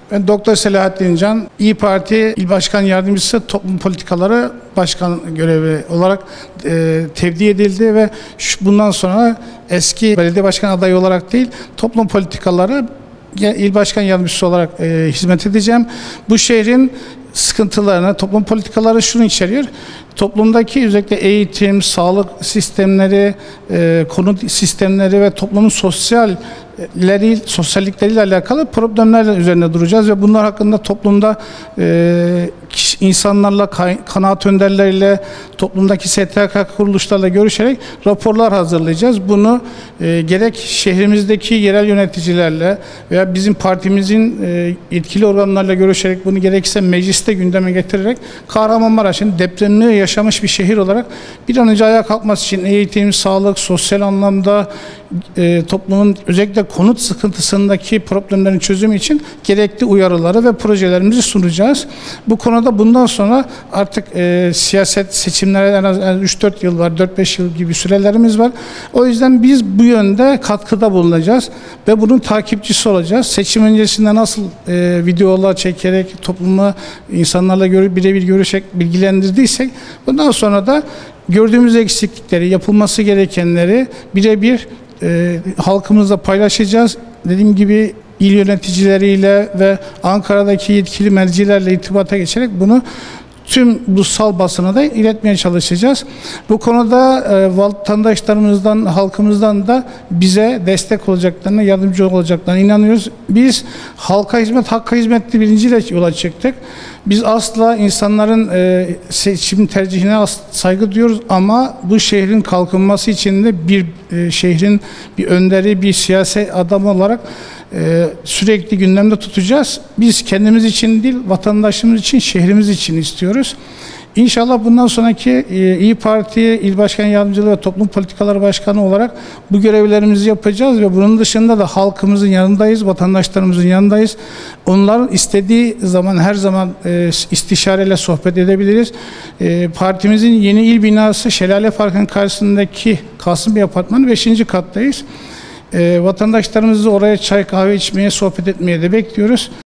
Ben Doktor Selahattin Can, İYİ Parti İl Başkan Yardımcısı Toplum Politikaları Başkan görevi olarak tevdi edildi ve bundan sonra eski belediye başkan adayı olarak değil, toplum politikaları İl Başkan Yardımcısı olarak hizmet edeceğim. Bu şehrin sıkıntılarına, toplum politikaları şunu içeriyor. Toplumdaki özellikle eğitim, sağlık sistemleri, konut sistemleri ve toplumun sosyallikleriyle alakalı problemler üzerine duracağız ve bunlar hakkında toplumda insanlarla, kanaat önderleriyle, toplumdaki STK kuruluşlarla görüşerek raporlar hazırlayacağız. Bunu gerek şehrimizdeki yerel yöneticilerle veya bizim partimizin yetkili organlarla görüşerek bunu gerekirse mecliste gündeme getirerek Kahramanmaraş'ın depremli yaşamış bir şehir olarak bir an önce ayağa kalkması için eğitim, sağlık, sosyal anlamda toplumun özellikle konut sıkıntısındaki problemlerin çözümü için gerekli uyarıları ve projelerimizi sunacağız. Bu konuda bundan sonra artık siyaset seçimlere en az 3-4 yıl var, 4-5 yıl gibi sürelerimiz var. O yüzden biz bu yönde katkıda bulunacağız ve bunun takipçisi olacağız. Seçim öncesinde nasıl videolar çekerek toplumu insanlarla birebir görüşerek bilgilendirdiysek bundan sonra da gördüğümüz eksiklikleri, yapılması gerekenleri birebir halkımızla paylaşacağız. Dediğim gibi il yöneticileriyle ve Ankara'daki yetkili mercilerle irtibata geçerek bunu tüm ulusal basına da iletmeye çalışacağız. Bu konuda vatandaşlarımızdan, halkımızdan da bize destek olacaklarına, yardımcı olacaklarına inanıyoruz. Biz halka hizmet, hakka hizmetli bilinciyle yola çıktık. Biz asla insanların seçim tercihine saygı duyuyoruz ama bu şehrin kalkınması için de bir şehrin bir önderi, bir siyasi adam olarak sürekli gündemde tutacağız. Biz kendimiz için değil, vatandaşımız için, şehrimiz için istiyoruz. İnşallah bundan sonraki İYİ Parti İl Başkan Yardımcılığı ve Toplum Politikaları Başkanı olarak bu görevlerimizi yapacağız ve bunun dışında da halkımızın yanındayız, vatandaşlarımızın yanındayız. Onların istediği zaman her zaman istişareyle sohbet edebiliriz. Partimizin yeni il binası Şelale Parkı'nın karşısındaki Kasım Bey Apartmanı 5. kattayız. Vatandaşlarımızı oraya çay kahve içmeye, sohbet etmeye de bekliyoruz.